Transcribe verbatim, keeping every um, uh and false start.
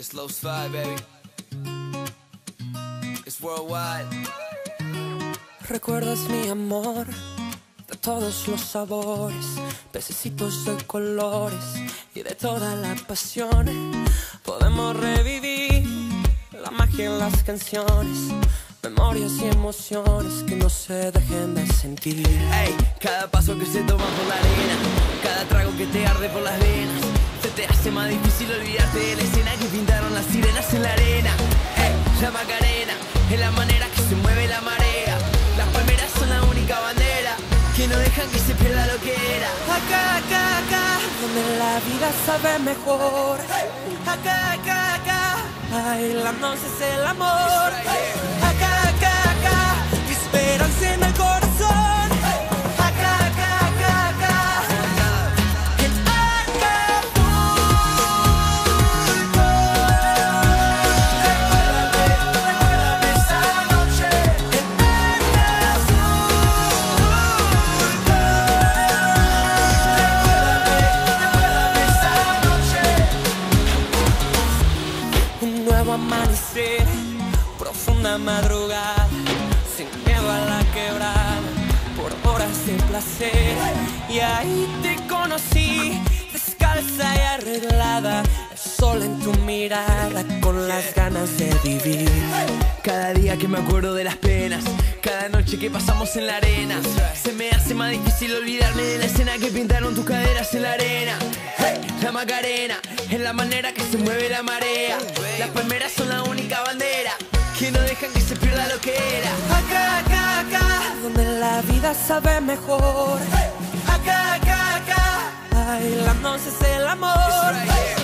It's Low Slide, baby. It's worldwide. Recuerdas mi amor de todos los sabores, pececitos de colores y de toda la pasión. Podemos revivir la magia en las canciones, memorias y emociones que no se dejen de sentir. Ey, cada paso que se toma por la arena, cada trago que te arde por las venas, se te hace más difícil olvidarte de la escena que pintaron las sirenas en la arena. Ey, la Macarena es la manera que se mueve la marea. Las palmeras son la única bandera que no dejan que se pierda lo que era. Acá, acá, acá, donde la vida sabe mejor. Acá, acá, acá, bailándose es el amor. Acá, acá, acá, esperanza en el corazón. Acá, acá, acá, acá, en Acapulco. Recuérdame esa noche en Acapulco. Un nuevo amanecer, profunda madrugada, sin miedo a la quebrada, por horas de placer. Y ahí te conocí, descalza y arreglada, el sol en tu mirada, con las ganas de vivir. Cada día que me acuerdo de las penas, cada noche que pasamos en la arena, se me hace más difícil olvidarme de la escena que pintaron tus caderas en la arena. Hey, la Macarena es la manera que se mueve la marea. Las palmeras son la única bandera que no dejan que se pierda lo que era. Acá, acá, acá, donde la vida sabe mejor. Acá, acá, acá, bailándose es el amor.